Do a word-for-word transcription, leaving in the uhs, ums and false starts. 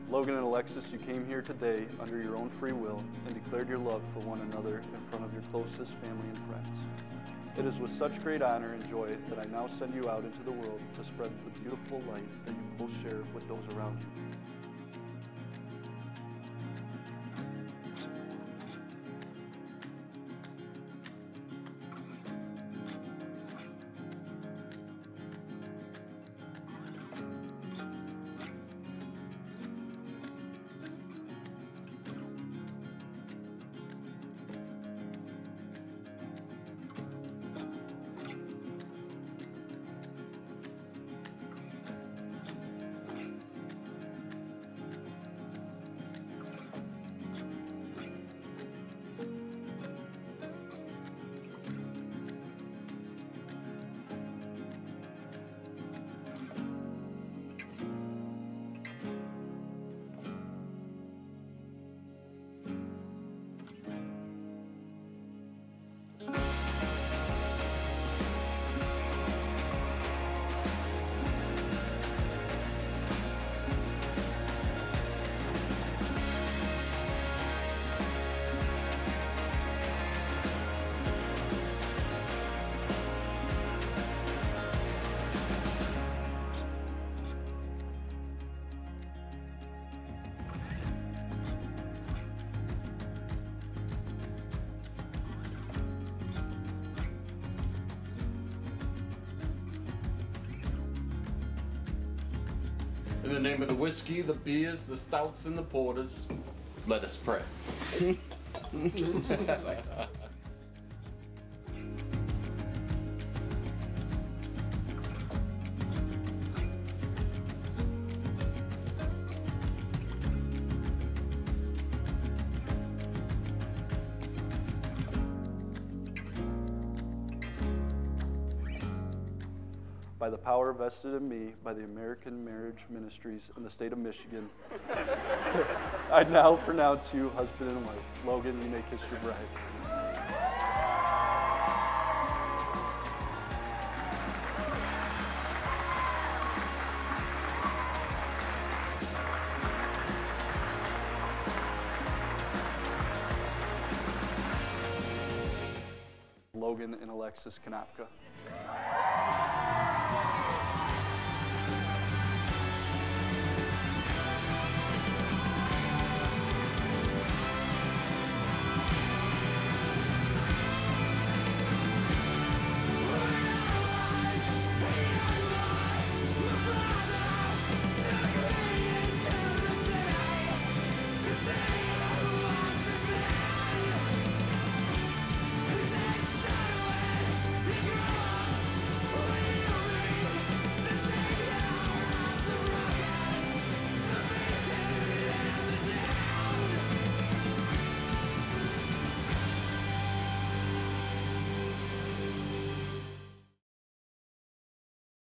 Logan and Alexis, you came here today under your own free will and declared your love for one another in front of your closest family and friends. It is with such great honor and joy that I now send you out into the world to spread the beautiful light that you both share with those around you. In the name of the whiskey, the beers, the stouts, and the porters, let us pray. Just as fast as I can. By the power vested in me by the American Marriage Ministries in the state of Michigan, I now pronounce you husband and wife. Logan, you may kiss your bride. Logan and Alexis Konopka.